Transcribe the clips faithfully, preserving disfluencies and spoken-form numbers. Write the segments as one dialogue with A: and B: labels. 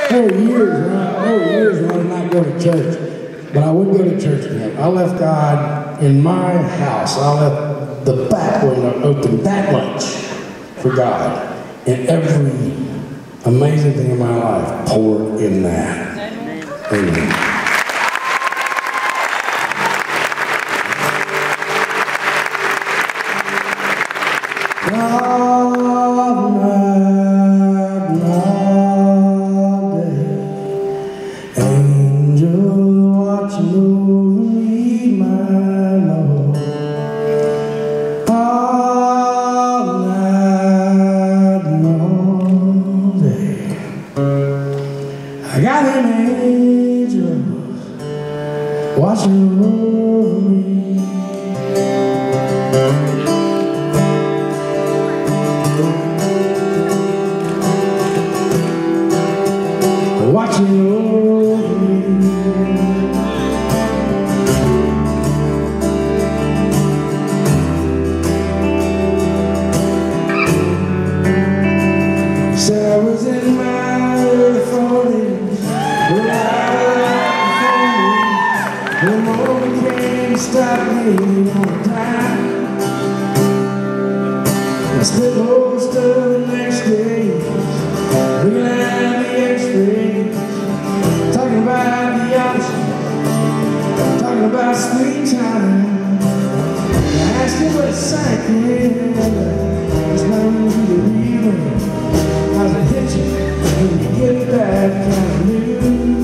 A: There were years, right? There were years when I did not go to church, but I would go to church again. I left God in my house. I left the back window open that much for God. And every amazing thing in my life poured in that. Amen. Amen. I got an angel watching over me. Watching over me. Said I was in my early forties. The moment came to stop me on time. I spent most of the next day looking at the x-ray, talking about the option, talking about sweet time. I asked him what it's like, yeah, it's not easy to read. How's it hit you when you get that kind of news?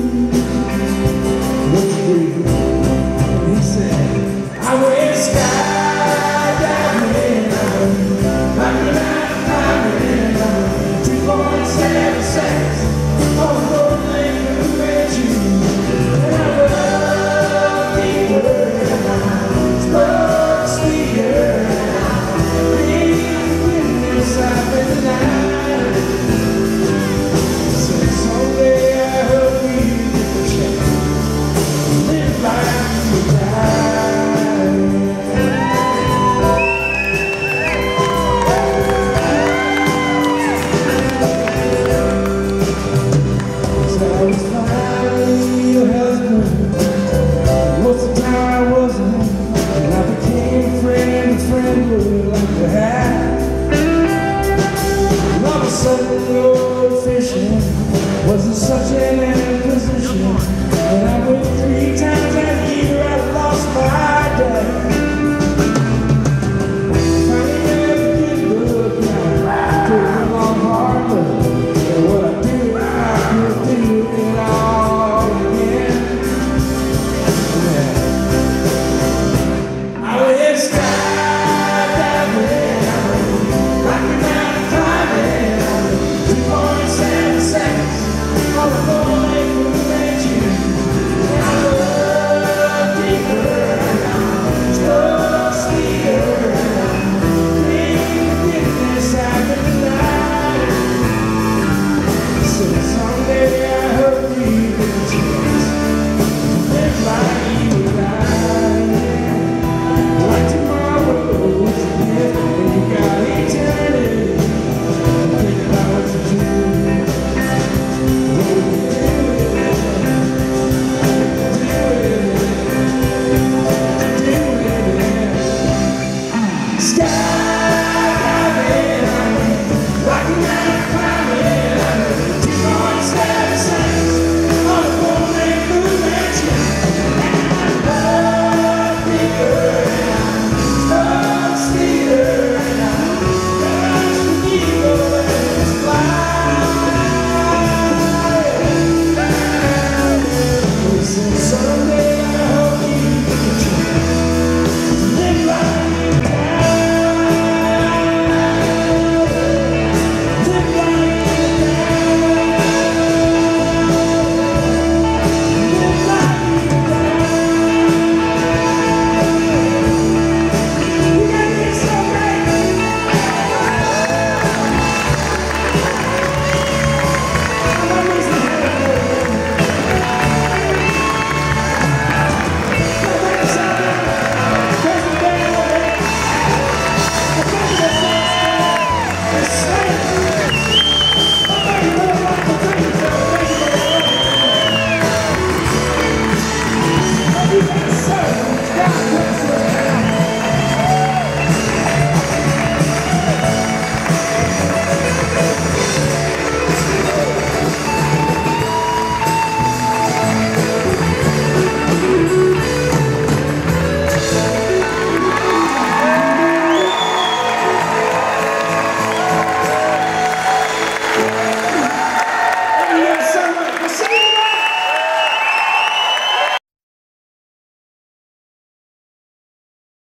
A: He said, I went skydiving, climbing out, climbing out, two point seven seconds on the road lane to reach you. And I love deeper, slow, sweeter, breathe inside the night. So someday I hope we get the chance, live like we die. Sudden road fishing wasn't something